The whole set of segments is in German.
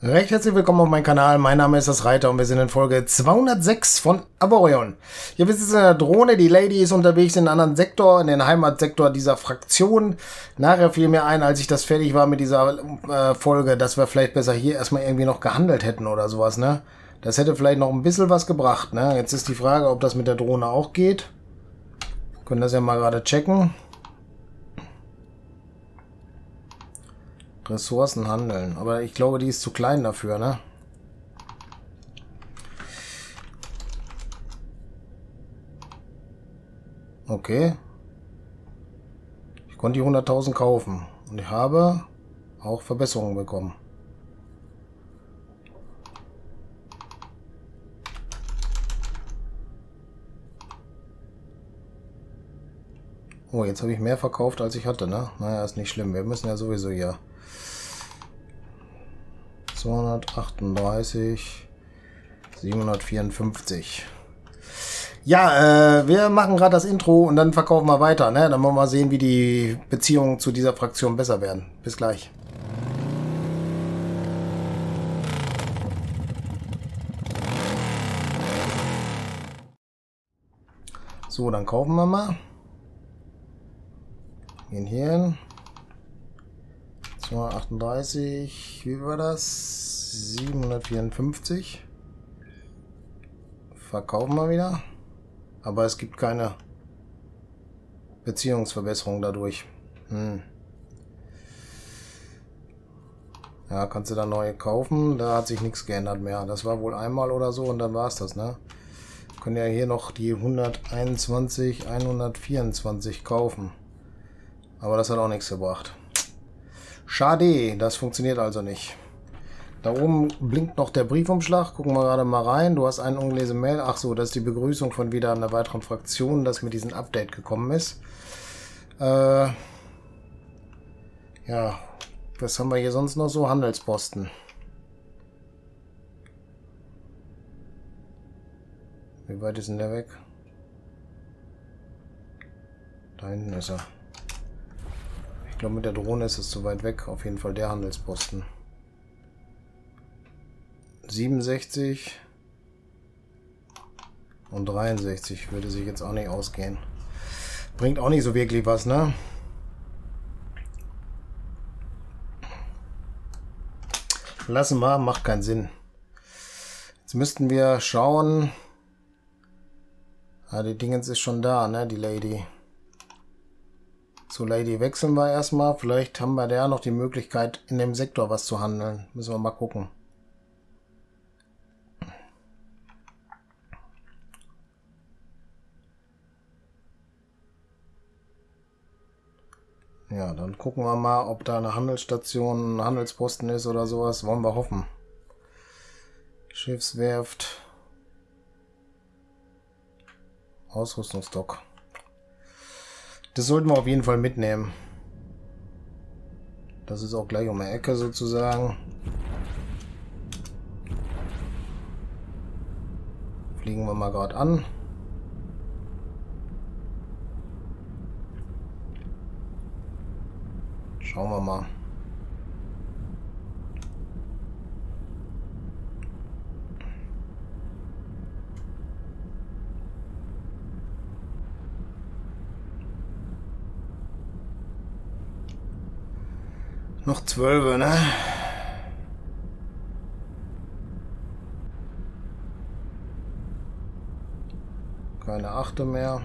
Recht herzlich willkommen auf meinem Kanal. Mein Name ist das Reiter und wir sind in Folge 206 von Avorion. Hier sitzen in der Drohne, die Lady ist unterwegs in einen anderen Sektor, in den Heimatsektor dieser Fraktion. Nachher fiel mir ein, als ich das fertig war mit dieser Folge, dass wir vielleicht besser hier erstmal irgendwie noch gehandelt hätten oder sowas, ne? Das hätte vielleicht noch ein bisschen was gebracht, ne? Jetzt ist die Frage, ob das mit der Drohne auch geht. Wir können das ja mal gerade checken. Ressourcen handeln. Aber ich glaube, die ist zu klein dafür, ne? Okay. Ich konnte die 100.000 kaufen. Und ich habe auch Verbesserungen bekommen. Oh, jetzt habe ich mehr verkauft, als ich hatte, ne? Naja, ist nicht schlimm. Wir müssen ja sowieso hier 238, 754. Ja, wir machen gerade das Intro und dann verkaufen wir weiter, ne? Dann wollen wir mal sehen, wie die Beziehungen zu dieser Fraktion besser werden. Bis gleich. So, dann kaufen wir mal. Gehen hier hin. 238, wie war das? 754. Verkaufen wir wieder. Aber es gibt keine Beziehungsverbesserung dadurch. Ja, kannst du da neu kaufen. Da hat sich nichts geändert mehr. Das war wohl einmal oder so und dann war es das, ne? Wir können ja hier noch die 121, 124 kaufen. Aber das hat auch nichts gebracht. Schade, das funktioniert also nicht. Da oben blinkt noch der Briefumschlag. Gucken wir gerade mal rein. Du hast einen ungelesene Mail. Ach so, das ist die Begrüßung von wieder einer weiteren Fraktion, das mit diesem Update gekommen ist. Ja, was haben wir hier sonst noch so? Handelsposten. Wie weit ist denn der weg? Da hinten ist er. Ich glaube, mit der Drohne ist es zu weit weg. Auf jeden Fall der Handelsposten. 67 und 63 würde sich jetzt auch nicht ausgehen. Bringt auch nicht so wirklich was, ne? Lassen wir, macht keinen Sinn. Jetzt müssten wir schauen. Ah, die Dingens ist schon da, ne? Die Lady. Zu Lady wechseln wir erstmal. Vielleicht haben wir da noch die Möglichkeit, in dem Sektor was zu handeln. Müssen wir mal gucken. Ja, dann gucken wir mal, ob da eine Handelsstation, ein Handelsposten ist oder sowas. Wollen wir hoffen. Schiffswerft. Ausrüstungsdock. Das sollten wir auf jeden Fall mitnehmen. Das ist auch gleich um die Ecke sozusagen. Fliegen wir mal gerade an. Schauen wir mal. Noch 12, ne? Keine 8 mehr.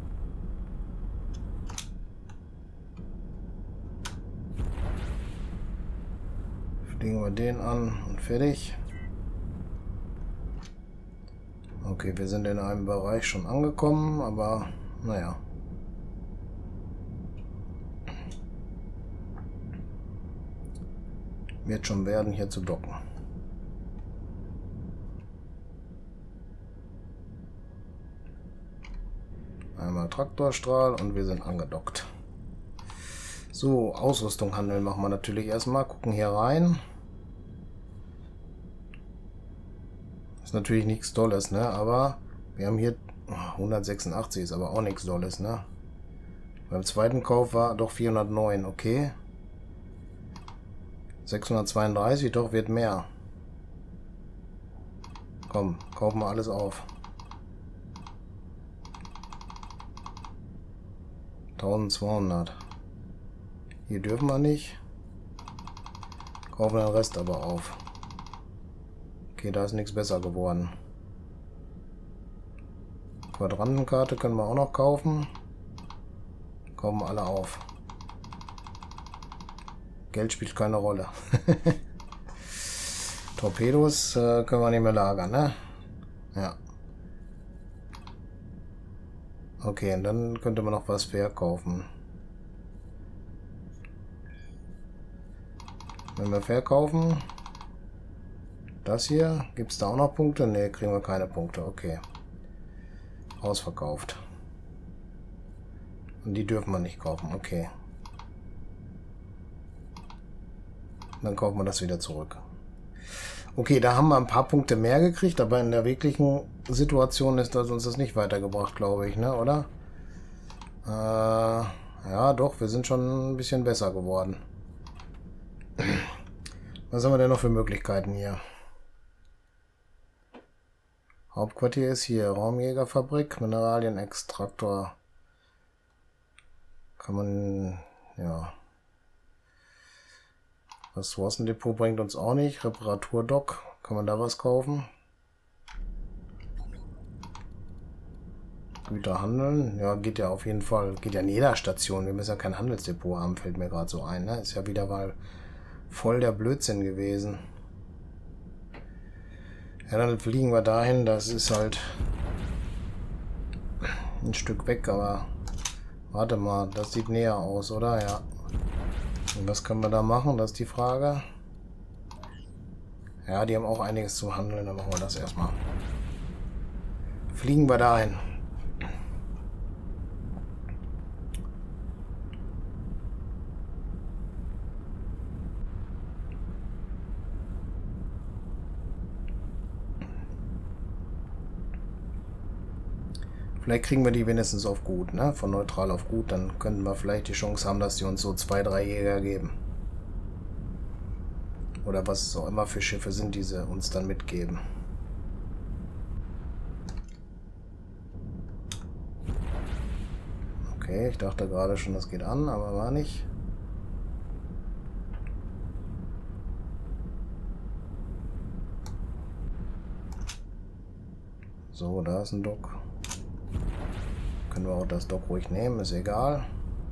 Fliegen wir den an und fertig. Okay, wir sind in einem Bereich schon angekommen, aber naja. Wird schon werden, hier zu docken. Einmal Traktorstrahl und wir sind angedockt. So, Ausrüstung handeln machen wir natürlich erstmal. Gucken hier rein. Ist natürlich nichts Tolles, ne? Aber wir haben hier 186, ist aber auch nichts Tolles, ne? Beim zweiten Kauf war doch 409, okay. 632, doch wird mehr. Komm, kaufen wir alles auf. 1200. Hier dürfen wir nicht. Kaufen den Rest aber auf. Okay, da ist nichts besser geworden. Quadrantenkarte können wir auch noch kaufen. Kaufen alle auf. Geld spielt keine Rolle. Torpedos können wir nicht mehr lagern, ne? Ja. Okay, und dann könnte man noch was verkaufen. Wenn wir verkaufen, das hier, gibt es da auch noch Punkte? Ne, kriegen wir keine Punkte. Okay. Ausverkauft. Und die dürfen wir nicht kaufen. Okay. Dann kaufen wir das wieder zurück. Okay, da haben wir ein paar Punkte mehr gekriegt, aber in der wirklichen Situation ist das uns das nicht weitergebracht, glaube ich, ne, oder? Ja, doch, wir sind schon ein bisschen besser geworden. Was haben wir denn noch für Möglichkeiten hier? Hauptquartier ist hier, Raumjägerfabrik, Mineralienextraktor. Kann man, ja. Ressourcendepot bringt uns auch nicht. Reparaturdock, kann man da was kaufen? Güter handeln, ja, geht ja auf jeden Fall. Geht ja in jeder Station. Wir müssen ja kein Handelsdepot haben, fällt mir gerade so ein. Ne? Ist ja wieder mal voll der Blödsinn gewesen. Ja, dann fliegen wir dahin. Das ist halt ein Stück weg, aber warte mal, das sieht näher aus, oder? Ja. Und was können wir da machen? Das ist die Frage. Ja, die haben auch einiges zu handeln. Dann machen wir das erstmal. Fliegen wir dahin. Vielleicht kriegen wir die wenigstens auf gut, ne? Von neutral auf gut, dann könnten wir vielleicht die Chance haben, dass die uns so 2, 3 Jäger geben. Oder was es auch immer für Schiffe sind, die sie uns dann mitgeben. Okay, ich dachte gerade schon, das geht an, aber war nicht. So, da ist ein Dock. Können wir auch das Dock ruhig nehmen, ist egal.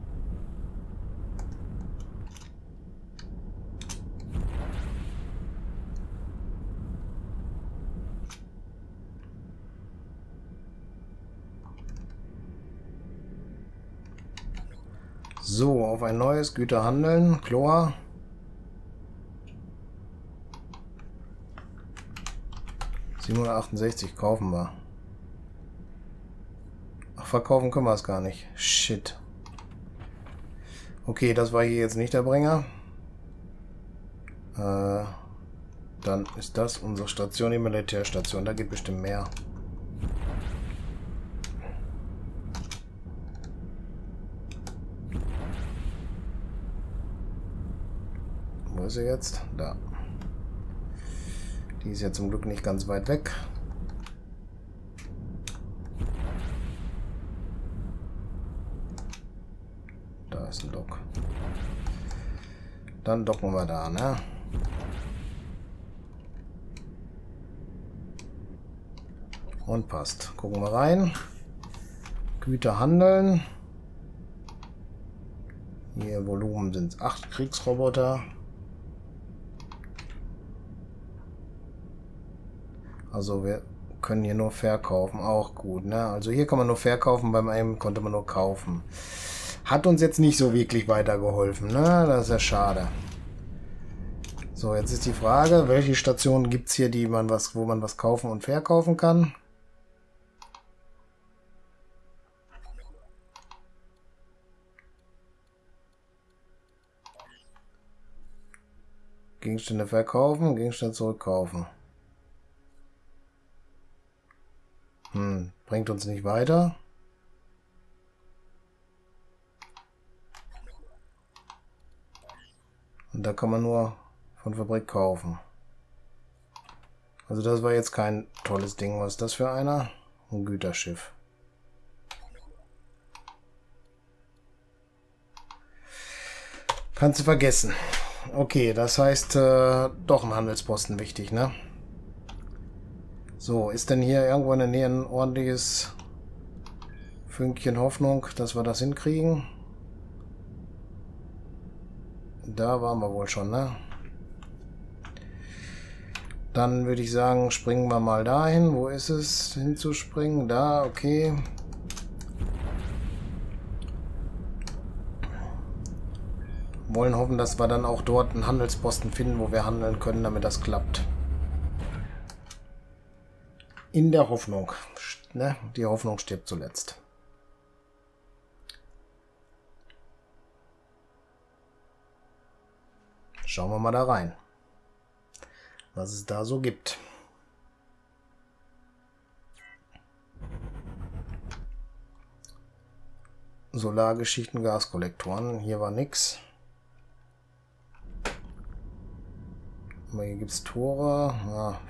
So, auf ein neues Güterhandeln. Chlor. $768 kaufen wir. Ach, verkaufen können wir es gar nicht. Shit. Okay, das war hier jetzt nicht der Bringer. Dann ist das unsere Station, die Militärstation. Da geht bestimmt mehr. Wo ist sie jetzt? Da. Die ist ja zum Glück nicht ganz weit weg. Da ist ein Dock. Dann docken wir da, ne? Und passt. Gucken wir rein. Güter handeln. Hier Volumen sind es 8 Kriegsroboter. Also wir können hier nur verkaufen. Auch gut, ne? Also hier kann man nur verkaufen, beim einen konnte man nur kaufen. Hat uns jetzt nicht so wirklich weitergeholfen, ne? Das ist ja schade. So, jetzt ist die Frage, welche Stationen gibt es hier, wo man was kaufen und verkaufen kann? Gegenstände verkaufen, Gegenstände zurückkaufen. Bringt uns nicht weiter. Und da kann man nur von Fabrik kaufen. Also das war jetzt kein tolles Ding. Was ist das für einer? Ein Güterschiff. Kannst du vergessen. Okay, das heißt, doch ein Handelsposten wichtig, ne? So, ist denn hier irgendwo in der Nähe ein ordentliches Fünkchen Hoffnung, dass wir das hinkriegen? Da waren wir wohl schon, ne? Dann würde ich sagen, springen wir mal dahin. Wo ist es hinzuspringen? Da, okay. Wollen hoffen, dass wir dann auch dort einen Handelsposten finden, wo wir handeln können, damit das klappt. In der Hoffnung. Ne? Die Hoffnung stirbt zuletzt. Schauen wir mal da rein, was es da so gibt. Solargeschichten, Gaskollektoren. Hier war nix. Aber hier gibt es Tore. Ja.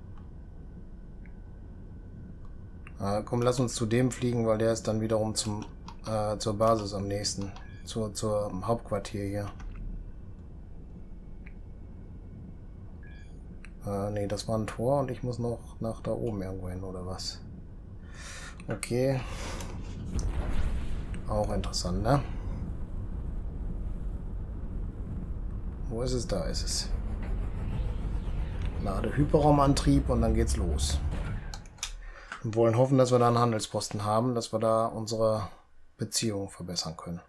Komm, lass uns zu dem fliegen, weil der ist dann wiederum zur Basis am nächsten. Zur Hauptquartier hier. Nee, das war ein Tor und ich muss noch nach da oben irgendwo hin, oder was? Okay. Auch interessant, ne? Wo ist es? Da ist es. Lade Hyperraumantrieb und dann geht's los. Und wollen hoffen, dass wir da einen Handelsposten haben, dass wir da unsere Beziehung verbessern können.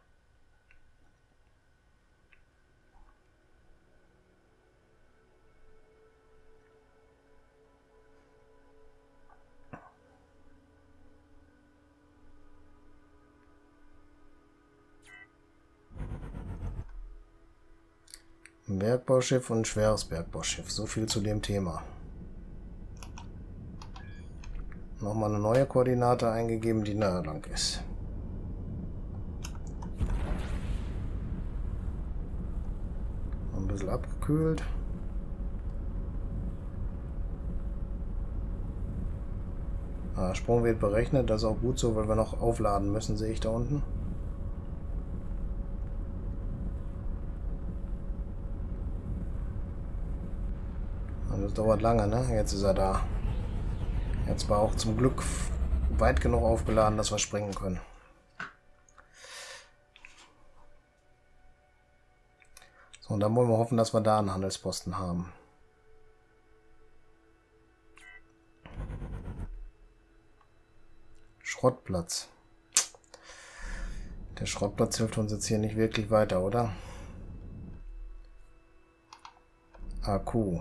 Ein Bergbauschiff und ein schweres Bergbauschiff. So viel zu dem Thema. Nochmal eine neue Koordinate eingegeben, die nahe lang ist. Ein bisschen abgekühlt. Sprung wird berechnet, das ist auch gut so, weil wir noch aufladen müssen, sehe ich da unten. Das dauert lange, ne? Jetzt ist er da. Jetzt war auch zum Glück weit genug aufgeladen, dass wir springen können. So, und dann wollen wir hoffen, dass wir da einen Handelsposten haben. Schrottplatz. Der Schrottplatz hilft uns jetzt hier nicht wirklich weiter, oder? Akku.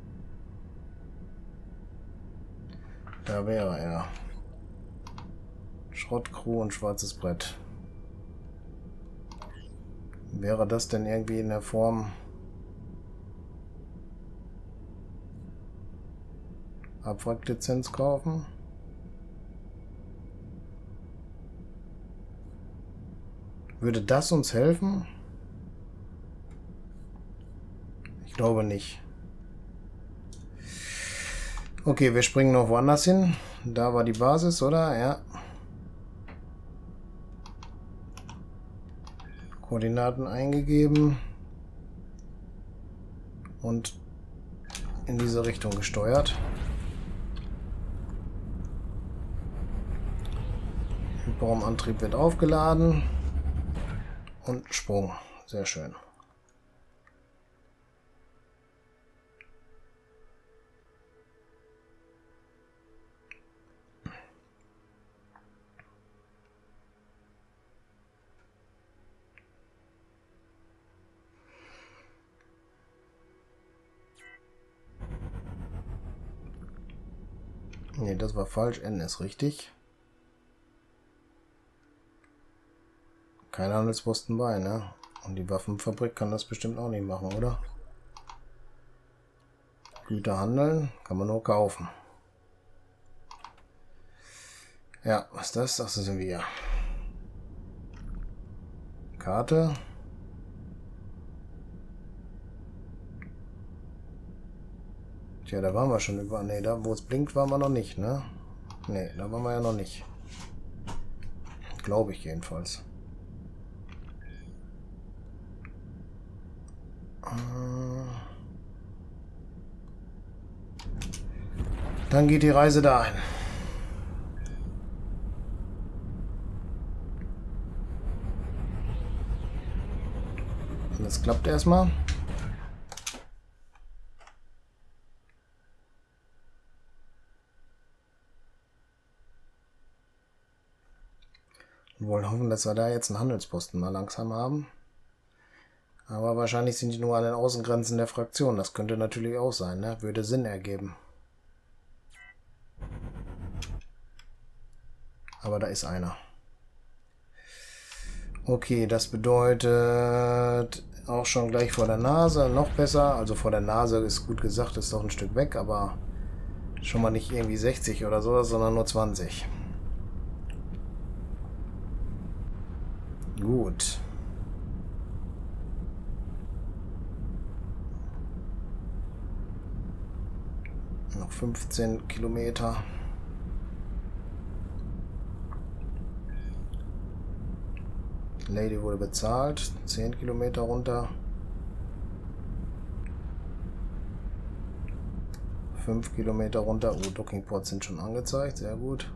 Da wäre er. Schrottcrew und schwarzes Brett. Wäre das denn irgendwie in der Form Abwracklizenz kaufen? Würde das uns helfen? Ich glaube nicht. Okay, wir springen noch woanders hin. Da war die Basis, oder? Ja. Koordinaten eingegeben. Und in diese Richtung gesteuert. Hyperraumantrieb wird aufgeladen. Und Sprung. Sehr schön. Ne, das war falsch. N ist richtig. Kein Handelsposten bei, ne? Und die Waffenfabrik kann das bestimmt auch nicht machen, oder? Güter handeln kann man nur kaufen. Ja, was ist das? Das sind wir. Karte. Tja, da waren wir schon über... Ne, da wo es blinkt, waren wir noch nicht, ne? Ne, da waren wir ja noch nicht. Glaube ich jedenfalls. Dann geht die Reise dahin. Und das klappt erstmal. Wir wollen hoffen, dass wir da jetzt einen Handelsposten mal langsam haben. Aber wahrscheinlich sind die nur an den Außengrenzen der Fraktion. Das könnte natürlich auch sein, ne? Würde Sinn ergeben. Aber da ist einer. Okay, das bedeutet auch schon gleich vor der Nase. Noch besser. Also vor der Nase ist gut gesagt, ist doch ein Stück weg, aber schon mal nicht irgendwie 60 oder so, sondern nur 20. Gut. Noch 15 Kilometer. Lady wurde bezahlt. 10 Kilometer runter. 5 Kilometer runter. Oh, Dockingports sind schon angezeigt. Sehr gut.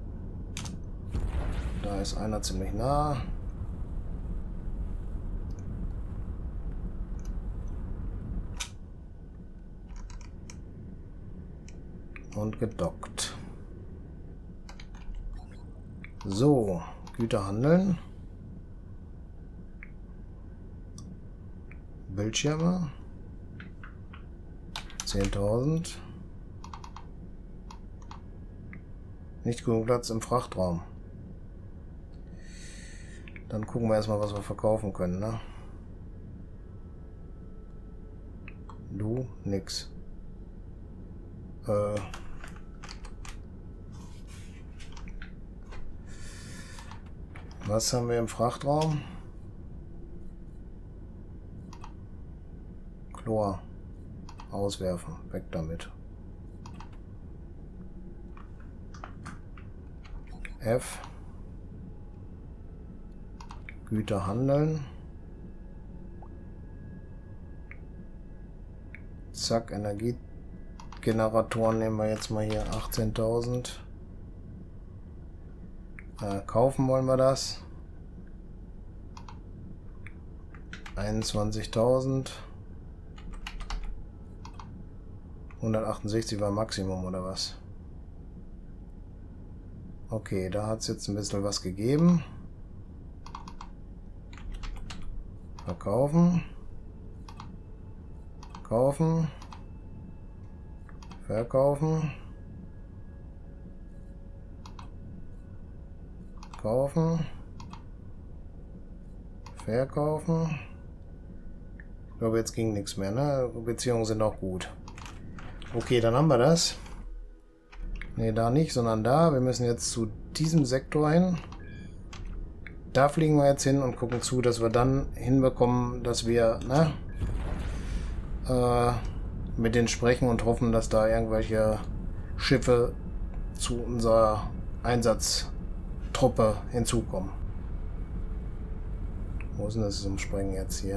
Da ist einer ziemlich nah. Und gedockt. So, Güter handeln. Bildschirme. 10.000. Nicht genug Platz im Frachtraum. Dann gucken wir erstmal, was wir verkaufen können, ne? Du, nix. Was haben wir im Frachtraum? Chlor. Auswerfen. Weg damit. F. Güter handeln. Zack, Energiegeneratoren nehmen wir jetzt mal hier 18.000. Kaufen wollen wir das. 21.000. 168 war Maximum oder was? Okay, da hat es jetzt ein bisschen was gegeben. Verkaufen. Kaufen. Verkaufen. Kaufen. Verkaufen. Ich glaube, jetzt ging nichts mehr, ne? Beziehungen sind auch gut. Okay, dann haben wir das. Ne, da nicht, sondern da. Wir müssen jetzt zu diesem Sektor hin. Da fliegen wir jetzt hin und gucken zu, dass wir dann hinbekommen, dass wir, ne, mit denen sprechen und hoffen, dass da irgendwelche Schiffe zu unserer Einsatztruppe hinzukommen. Wo ist denn das Umspringen jetzt hier?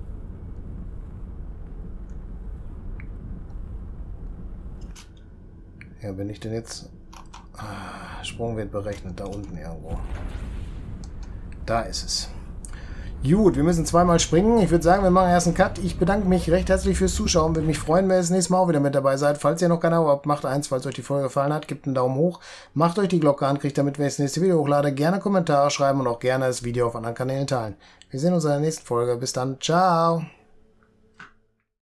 Ja, bin ich denn jetzt... Sprung wird berechnet, da unten irgendwo. Da ist es. Gut, wir müssen zweimal springen. Ich würde sagen, wir machen erst einen Cut. Ich bedanke mich recht herzlich fürs Zuschauen. Würde mich freuen, wenn ihr das nächste Mal auch wieder mit dabei seid. Falls ihr noch kein Abo habt, macht eins. Falls euch die Folge gefallen hat, gebt einen Daumen hoch. Macht euch die Glocke an, kriegt damit, wenn ich das nächste Video hochlade. Gerne Kommentare schreiben und auch gerne das Video auf anderen Kanälen teilen. Wir sehen uns in der nächsten Folge. Bis dann. Ciao.